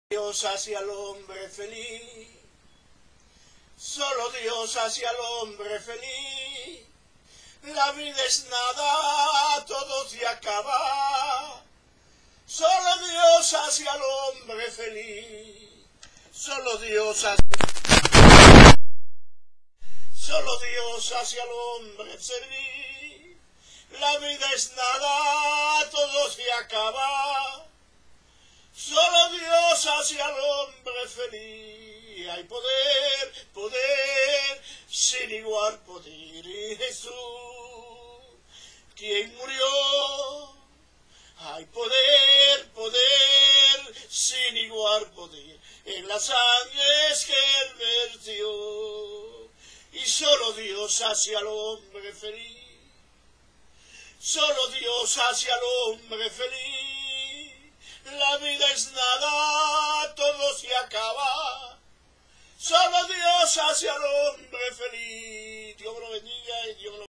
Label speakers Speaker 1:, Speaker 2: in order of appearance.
Speaker 1: Dios hace al hombre feliz, solo Dios hace al hombre feliz. La vida es nada, todo se acaba. Solo Dios hace al hombre feliz, solo Dios hace al hombre feliz. La vida es nada, todo se acaba. Solo Dios hace al hombre feliz. Hay poder, poder, sin igual poder en Jesús, quien murió. Hay poder, poder, sin igual poder en las sangres que Él vertió. Y solo Dios hace al hombre feliz. Solo Dios hace al hombre feliz. La vida es nada, todo se acaba. Solo Dios hace al hombre feliz.